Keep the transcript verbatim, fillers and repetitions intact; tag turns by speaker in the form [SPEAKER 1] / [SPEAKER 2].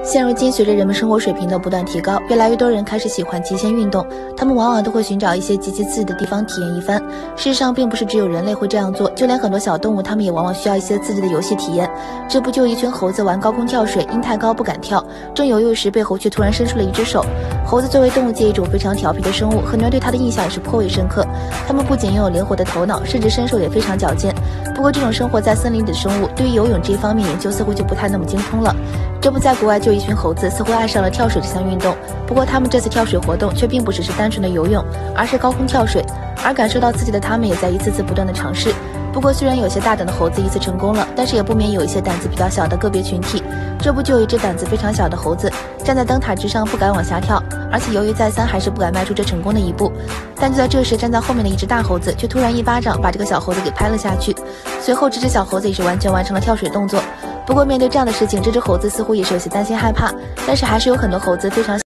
[SPEAKER 1] 现如今，随着人们生活水平的不断提高，越来越多人开始喜欢极限运动，他们往往都会寻找一些极其刺激的地方体验一番。事实上，并不是只有人类会这样做，就连很多小动物，它们也往往需要一些刺激的游戏体验。这不就一群猴子玩高空跳水，因太高不敢跳，正游游时，被猴却突然伸出了一只手。猴子作为动物界一种非常调皮的生物，很多人对它的印象也是颇为深刻。它们不仅拥有灵活的头脑，甚至身手也非常矫健。不过，这种生活在森林里的生物，对于游泳这一方面研究似乎就不太那么精通了。这不，在国外就一群猴子似乎爱上了跳水这项运动，不过他们这次跳水活动却并不只是单纯的游泳，而是高空跳水。而感受到刺激的他们也在一次次不断的尝试。不过虽然有些大胆的猴子一次成功了，但是也不免有一些胆子比较小的个别群体。这不就有一只胆子非常小的猴子站在灯塔之上不敢往下跳，而且犹豫再三还是不敢迈出这成功的一步。但就在这时，站在后面的一只大猴子却突然一巴掌把这个小猴子给拍了下去，随后这只小猴子也是完全完成了跳水动作。不过面对这样的事情，这只猴子似乎也是有些担心害怕，但是还是有很多猴子非常